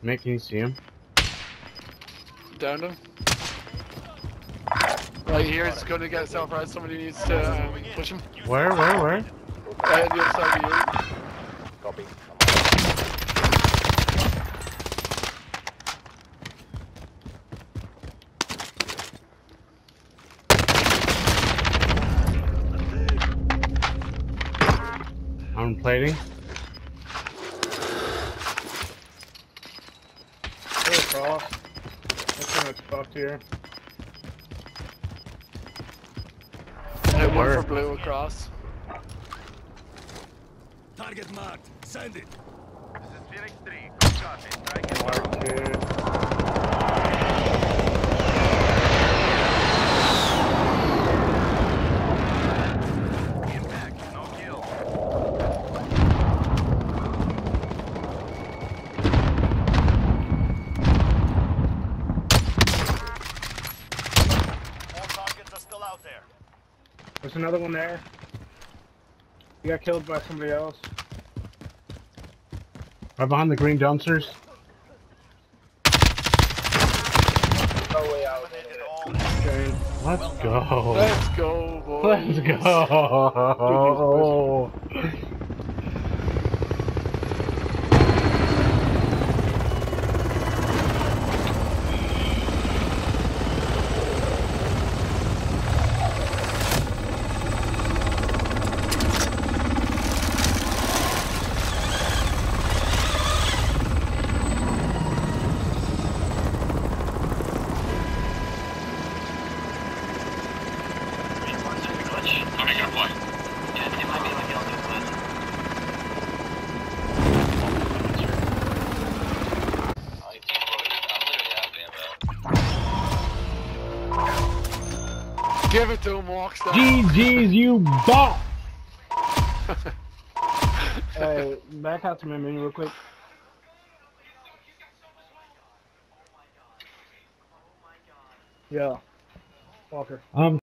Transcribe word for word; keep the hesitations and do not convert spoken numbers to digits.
Mick, can you see him? Downed him. Right here, it's going to get self-res. Somebody needs to um, push him. Where, where, where? Right on the other side of you. Copy. I'm plating. Go across. That's so much fucked here. Hit one Where? for blue across. Target marked. Send it. This is Phoenix three. Good copy. Strike and Mark two. impact. No kill. All targets are still out there. There's another one there. You got killed by somebody else. Right behind the green dumpsters. No way out. Eliminated all. Okay. Let's go. Let's go, boys. Let's go. Okay, got fly. Yeah, it might be like yellow flag. Give it to him, Walkstar. G G's, you bop. Hey, back out to my menu real quick. Yeah. Walker. Um.